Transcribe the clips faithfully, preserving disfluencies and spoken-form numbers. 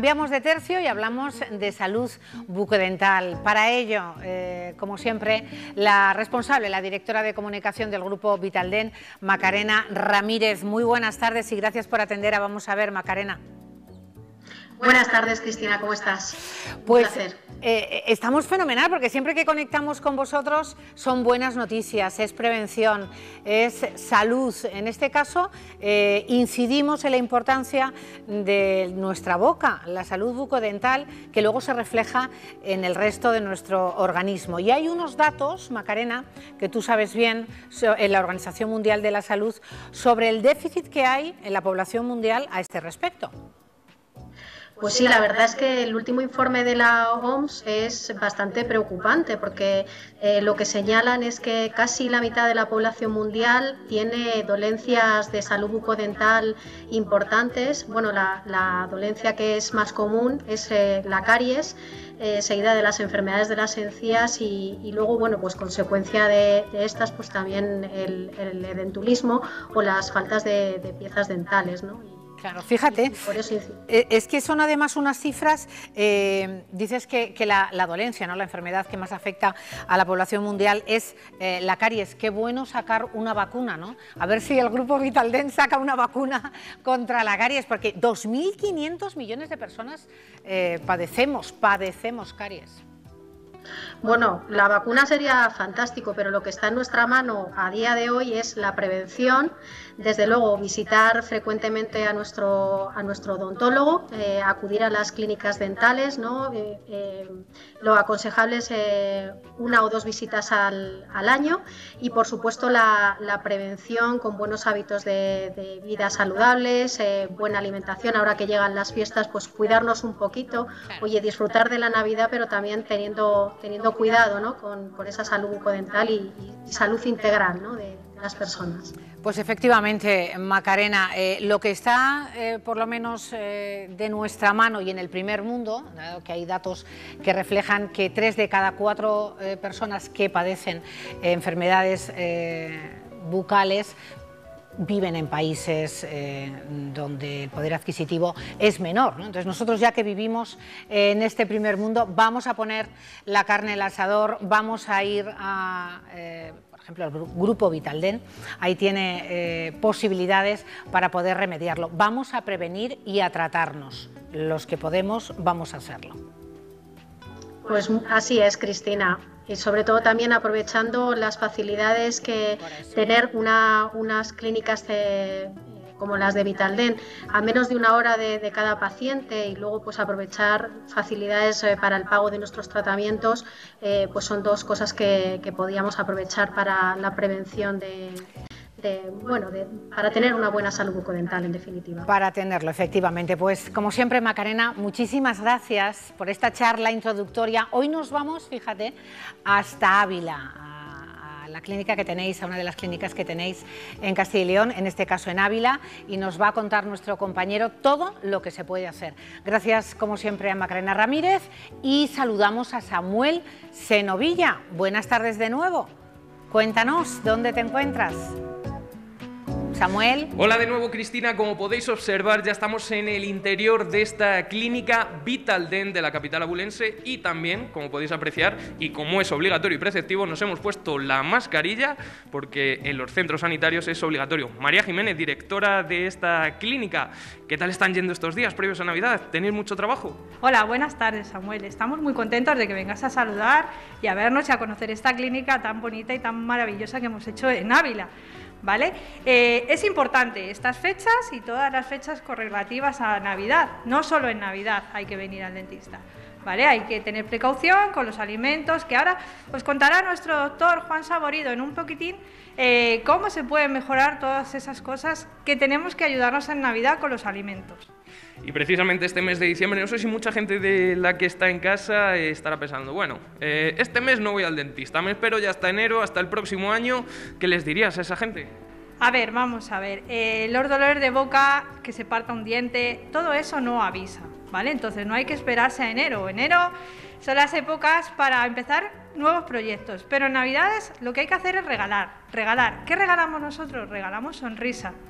Cambiamos de tercio y hablamos de salud bucodental. Para ello, eh, como siempre, la responsable, la directora de comunicación del Grupo Vitaldent, Macarena Ramírez. Muy buenas tardes y gracias por atender a Vamos a Ver, Macarena. Buenas tardes, Cristina, ¿cómo estás? Pues, Un placer. Eh, estamos fenomenal porque siempre que conectamos con vosotros son buenas noticias, es prevención, es salud. En este caso eh, incidimos en la importancia de nuestra boca, la salud bucodental, que luego se refleja en el resto de nuestro organismo. Y hay unos datos, Macarena, que tú sabes bien, en la Organización Mundial de la Salud, sobre el déficit que hay en la población mundial a este respecto. Pues sí, la verdad es que el último informe de la O M S es bastante preocupante porque eh, lo que señalan es que casi la mitad de la población mundial tiene dolencias de salud bucodental importantes. Bueno, la, la dolencia que es más común es eh, la caries, eh, seguida de las enfermedades de las encías y, y luego, bueno, pues consecuencia de, de estas, pues también el, el edentulismo o las faltas de, de piezas dentales, ¿no? Claro, fíjate, por eso es que son además unas cifras, eh, dices que, que la, la dolencia, ¿no? La enfermedad que más afecta a la población mundial es eh, la caries. Qué bueno sacar una vacuna, ¿no? A ver si el Grupo Vitaldent saca una vacuna contra la caries, porque dos mil quinientos millones de personas eh, padecemos, padecemos caries. Bueno, la vacuna sería fantástico, pero lo que está en nuestra mano a día de hoy es la prevención. Desde luego, visitar frecuentemente a nuestro, a nuestro odontólogo, eh, acudir a las clínicas dentales, ¿no? Eh, eh, lo aconsejable es eh, una o dos visitas al, al año y, por supuesto, la, la prevención con buenos hábitos de, de vida saludables, eh, buena alimentación. Ahora que llegan las fiestas, pues cuidarnos un poquito, oye, disfrutar de la Navidad, pero también teniendo, teniendo cuidado, ¿no? con, con esa salud bucodental y, y salud integral, ¿no? de, de las personas. Pues efectivamente, Macarena, eh, lo que está eh, por lo menos eh, de nuestra mano y en el primer mundo, dado que hay datos que reflejan que tres de cada cuatro eh, personas que padecen eh, enfermedades eh, bucales viven en países eh, donde el poder adquisitivo es menor, ¿no? Entonces nosotros, ya que vivimos eh, en este primer mundo, vamos a poner la carne en el asador, vamos a ir a... Eh, por ejemplo, el Grupo Vitaldent, ahí tiene eh, posibilidades para poder remediarlo. Vamos a prevenir y a tratarnos. Los que podemos, vamos a hacerlo. Pues así es, Cristina. Y sobre todo también aprovechando las facilidades que tener una, unas clínicas de, como las de Vitaldent a menos de una hora de, de cada paciente y luego pues aprovechar facilidades eh, para el pago de nuestros tratamientos, eh, pues son dos cosas que, que podíamos aprovechar para la prevención de... De, bueno, de, para tener una buena salud bucodental, en definitiva. Para tenerlo, efectivamente. Pues como siempre, Macarena, muchísimas gracias por esta charla introductoria. Hoy nos vamos, fíjate, hasta Ávila, a, a la clínica que tenéis, a una de las clínicas que tenéis en Castilla y León, en este caso en Ávila, y nos va a contar nuestro compañero todo lo que se puede hacer. Gracias, como siempre, a Macarena Ramírez y saludamos a Samuel Senovilla. Buenas tardes de nuevo. Cuéntanos, ¿dónde te encuentras? Samuel. Hola de nuevo, Cristina. Como podéis observar, ya estamos en el interior de esta clínica Vitaldent de la capital abulense y también, como podéis apreciar, y como es obligatorio y preceptivo, nos hemos puesto la mascarilla porque en los centros sanitarios es obligatorio. María Jiménez, directora de esta clínica, ¿qué tal están yendo estos días previos a Navidad? ¿Tenéis mucho trabajo? Hola, buenas tardes, Samuel. Estamos muy contentos de que vengas a saludar y a vernos y a conocer esta clínica tan bonita y tan maravillosa que hemos hecho en Ávila. ¿Vale? Eh, es importante estas fechas y todas las fechas correlativas a Navidad. No solo en Navidad hay que venir al dentista, ¿vale? Hay que tener precaución con los alimentos, que ahora os contará nuestro doctor Juan Saborido en un poquitín eh, cómo se pueden mejorar todas esas cosas que tenemos que ayudarnos en Navidad con los alimentos. Y precisamente este mes de diciembre, no sé si mucha gente de la que está en casa eh, estará pensando, bueno, eh, este mes no voy al dentista, me espero ya hasta enero, hasta el próximo año. ¿Qué les dirías a esa gente? A ver, vamos a ver, eh, los dolores de boca, que se parta un diente, todo eso no avisa, ¿vale? Entonces no hay que esperarse a enero. Enero son las épocas para empezar nuevos proyectos, pero en Navidades lo que hay que hacer es regalar, regalar. ¿Qué regalamos nosotros? Regalamos sonrisa.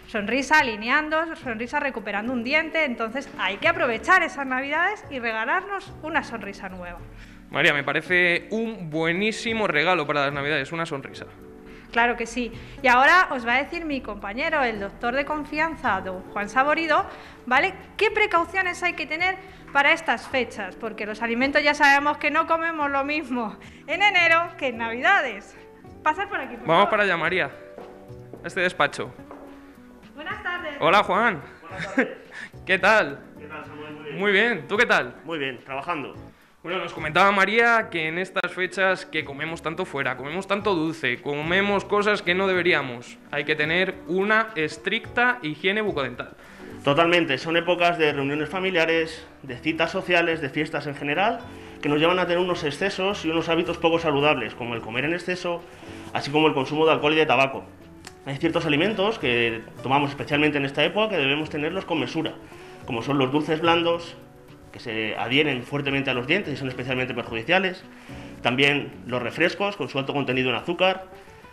sonrisa alineando, sonrisa recuperando un diente. Entonces hay que aprovechar esas Navidades y regalarnos una sonrisa nueva. María, me parece un buenísimo regalo para las Navidades, una sonrisa. Claro que sí. Y ahora os va a decir mi compañero, el doctor de confianza, don Juan Saborido, ¿vale?, qué precauciones hay que tener para estas fechas, porque los alimentos ya sabemos que no comemos lo mismo en enero que en Navidades. Pasad por aquí, por Vamos favor. para allá, María, a este despacho. Buenas tardes. Hola, Juan. Buenas tardes. ¿Qué tal? ¿Qué tal, Samuel? Muy bien. Muy bien, ¿tú qué tal? Muy bien, trabajando. Bueno, nos comentaba María que en estas fechas que comemos tanto fuera, comemos tanto dulce, comemos cosas que no deberíamos. Hay que tener una estricta higiene bucodental. Totalmente, son épocas de reuniones familiares, de citas sociales, de fiestas en general, que nos llevan a tener unos excesos y unos hábitos poco saludables, como el comer en exceso, así como el consumo de alcohol y de tabaco. Hay ciertos alimentos que tomamos especialmente en esta época que debemos tenerlos con mesura, como son los dulces blandos, que se adhieren fuertemente a los dientes y son especialmente perjudiciales. También los refrescos con su alto contenido en azúcar,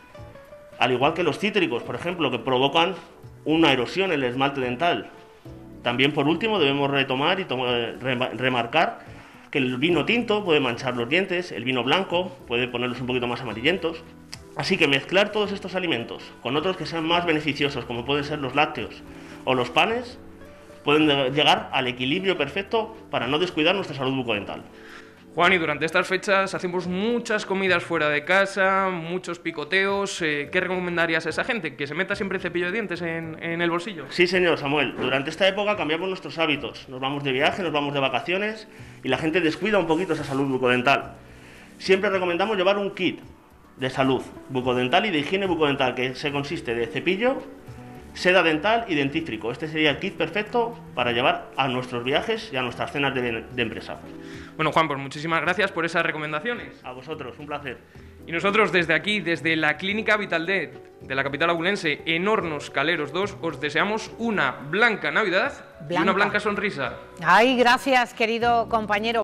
al igual que los cítricos, por ejemplo, que provocan una erosión en el esmalte dental. También, por último, debemos retomar y remarcar que el vino tinto puede manchar los dientes, el vino blanco puede ponerlos un poquito más amarillentos. Así que mezclar todos estos alimentos con otros que sean más beneficiosos, como pueden ser los lácteos o los panes, pueden llegar al equilibrio perfecto para no descuidar nuestra salud bucodental. Juan, y durante estas fechas hacemos muchas comidas fuera de casa, muchos picoteos. Eh, ¿Qué recomendarías a esa gente? ¿Que se meta siempre el cepillo de dientes en, en el bolsillo? Sí, señor Samuel. Durante esta época cambiamos nuestros hábitos. Nos vamos de viaje, nos vamos de vacaciones y la gente descuida un poquito esa salud bucodental. Siempre recomendamos llevar un kit de salud bucodental y de higiene bucodental que se consiste de cepillo, seda dental y dentífrico. Este sería el kit perfecto para llevar a nuestros viajes y a nuestras cenas de, de empresa. Bueno, Juan, pues muchísimas gracias por esas recomendaciones. A vosotros, un placer. Y nosotros desde aquí, desde la Clínica Vitaldent de la capital abulense, en Hornos Caleros dos, os deseamos una blanca Navidad Blanca. y una blanca sonrisa. Ay, gracias, querido compañero.